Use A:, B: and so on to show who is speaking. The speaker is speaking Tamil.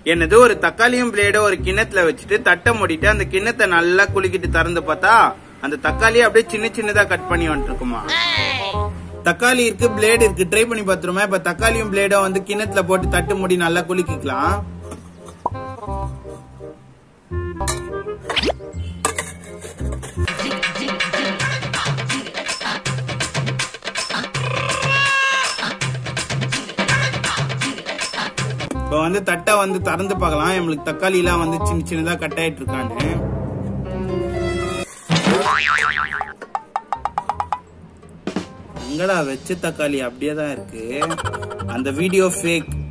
A: என்னது ஒரு தக்காளியும் பிளேட ஒரு கிண்ணத்துல வச்சுட்டு தட்டை மூடிட்டு அந்த கிண்ணத்தை நல்லா குலுக்கிட்டு திறந்து பார்த்தா அந்த தக்காளியை அப்படியே சின்ன சின்னதா கட் பண்ணி வந்துட்டு இருக்குமா. தக்காளி இருக்கு, பிளேடு இருக்கு, ட்ரை பண்ணி பாத்துருமா. இப்ப தக்காளியும் பிளேடும் வந்து கிண்ணத்துல போட்டு தட்டு மூடி நல்லா குலுக்கிக்கலாம். இப்ப வந்து தட்டை வந்து திறந்து பார்க்கலாம். நம்மளுக்கு தக்காளி எல்லாம் வந்து சின்ன சின்னதா கட் ஆயிட்டு இருக்கான்னு. எங்கடா வச்ச தக்காளி அப்படியே தான் இருக்கு. அந்த வீடியோ ஃபேக்.